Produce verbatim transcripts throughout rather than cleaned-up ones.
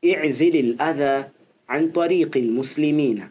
i'zil al-adha an tariqi al-muslimina,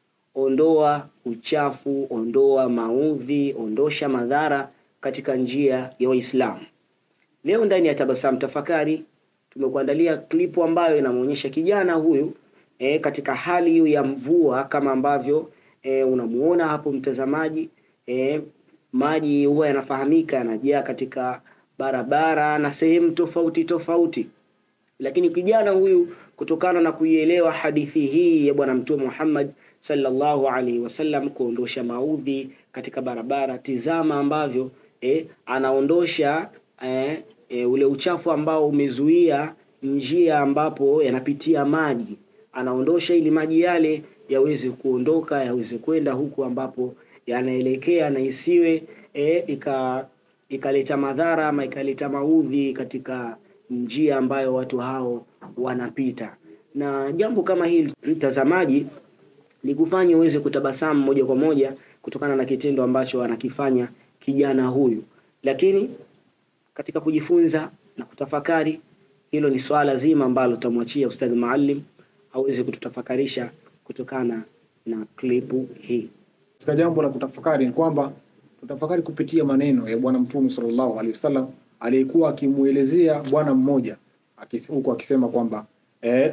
ondoa uchafu, ondoa maudhi, ondosha madhara katika njia ya Waislamu. Leo ndani ya Tabasamu Tafakari tumekuandalia klipu ambayo inamuonyesha kijana huyu e, katika hali hiyo ya mvua kama ambavyo e, unamuona hapo mtazamaji. E, maji huwa yanafahamika yanajaa katika barabara na sehemu tofauti tofauti, lakini kijana huyu kutokana na kuielewa hadithi hii ya Bwana Mtume Muhammad sallallahu alaihi wasallam kuondosha maudhi katika barabara, tizama ambavyo e, anaondosha e, e, ule uchafu ambao umezuia njia ambapo yanapitia maji, anaondosha ili maji yale yaweze kuondoka, yaweze kwenda huku ambapo yanaelekea na isiwe e, ika ikaleta madhara ama ikaleta maudhi katika njia ambayo watu hao wanapita. Na jambo kama hili mtazamaji ni kufanya uweze kutabasamu moja kwa moja kutokana na kitendo ambacho anakifanya kijana huyu, lakini katika kujifunza na kutafakari, hilo ni swala zima ambalo tutamwachia Ustadh Maalim aweze kututafakarisha kutokana na klipu hii. Katika jambo la kutafakari ni kwamba tutafakari kupitia maneno ya Bwana Mtume sallallahu alaihi wasallam aliyekuwa akimuelezea bwana mmoja huko akisema kwamba eh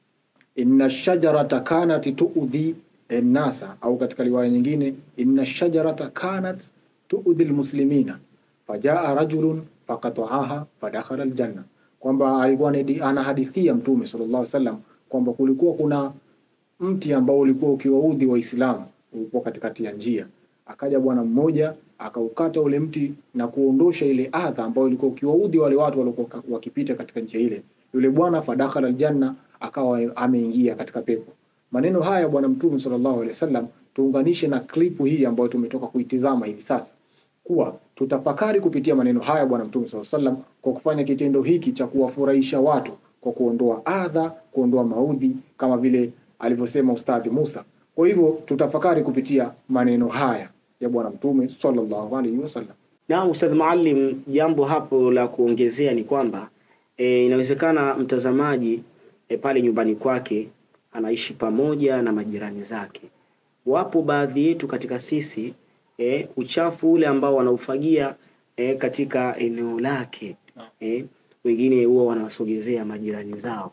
inna shajarata kanat tuudhi an-nasa, au katika riwaya nyingine inna shajarata kanat tuudhi al-muslimina fajaa rajulun faqata'aha fadakhala al-janna, kwamba alikuwa anahadithia Mtume sallallahu alaihi wasallam kwamba kulikuwa kuna mti ambao ulikuwa ukiwaudhi Waislamu, ulikuwa katikati ya njia. Akaja bwana mmoja akaukata ule mti na kuondosha ile adha ambayo ilikuwa ukiwaudhi wale watu waliokuwa wakipita katika njia ile. Yule bwana fadakhala aljanna, akawa ameingia katika pepo. Maneno haya Bwana Mtume sallallahu alaihi wasallam tuunganishe na klipu hii ambayo tumetoka kuitizama hivi sasa, kuwa tutafakari kupitia maneno haya Bwana Mtume sallallahu alaihi wasallam kwa kufanya kitendo hiki cha kuwafurahisha watu kwa kuondoa adha, kuondoa maudhi kama vile alivyosema Ustadhi Musa. Kwa hivyo tutafakari kupitia maneno haya ya Bwana Mtume sallallahu alaihi wasallam. Na Ustadh Maalim, jambo hapo la kuongezea ni kwamba e, inawezekana mtazamaji e, pale nyumbani kwake anaishi pamoja na majirani zake. Wapo baadhi yetu katika sisi e, uchafu ule ambao wanaufagia e, katika eneo lake e, wengine huwa wanawasogezea majirani zao,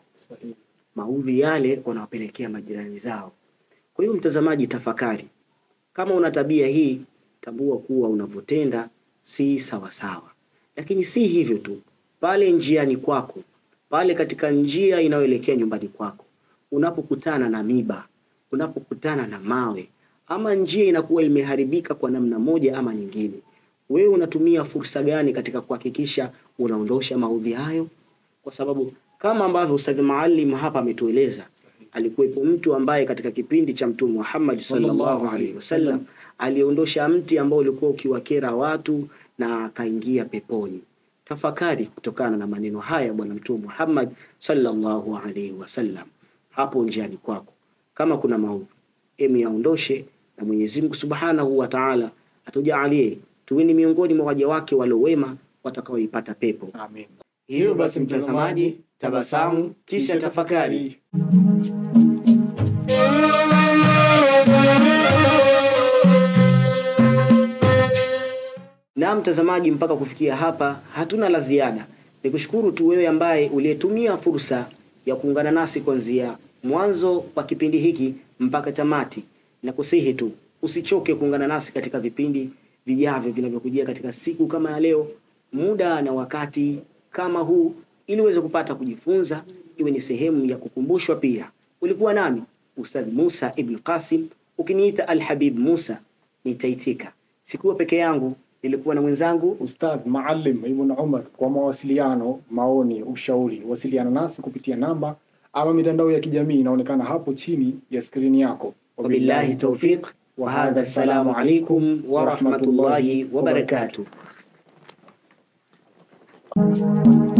maudhi yale wanawapelekea majirani zao. Kwa hiyo mtazamaji, tafakari. Kama una tabia hii, tambua kuwa unavotenda si sawa sawa. Lakini si hivyo tu, pale njiani kwako, pale katika njia inayoelekea nyumbani kwako, unapokutana na miba, unapokutana na mawe, ama njia inakuwa imeharibika kwa namna moja ama nyingine, wewe unatumia fursa gani katika kuhakikisha unaondosha maudhi hayo? Kwa sababu kama ambavyo Ustadh Maalim hapa ametueleza, alikuwepo mtu ambaye katika kipindi cha Mtume Muhammad sallallahu alaihi wasallam aliondosha mti ambao ulikuwa ukiwakera watu na akaingia peponi. Tafakari kutokana na maneno haya Bwana Mtume Muhammad sallallahu alaihi wasallam hapo njiani kwako. Kama kuna maudhi, emi yaondoshe, na Mwenyezi Mungu Subhanahu wa Ta'ala atujalie tuwe ni miongoni mwa waja wake waliowema watakaoipata pepo. Amin. Hiyo basi mtazamaji, tabasamu kisha tafakari. Na mtazamaji, mpaka kufikia hapa hatuna la ziada. Nikushukuru tu wewe ambaye uliyetumia fursa ya kuungana nasi kuanzia mwanzo wa kipindi hiki mpaka tamati. Na kusihi tu usichoke kuungana nasi katika vipindi vijavyo vinavyokujia katika siku kama ya leo, muda na wakati kama huu, ili uweze kupata kujifunza, iwe ni sehemu ya kukumbushwa pia. Ulikuwa nami Ustadh Musa Ibn Qasim, ukiniita Al-Habib Musa nitaitika. Sikuwa peke yangu, nilikuwa na mwenzangu Ustadh Maalim Ibn Umar. Kwa mawasiliano, maoni, ushauri, wasiliana nasi kupitia namba ama mitandao ya kijamii inaonekana hapo chini ya skrini yako. Wabillahi tawfiq wa hadha, assalamu alaikum wa rahmatullahi wa barakatuh.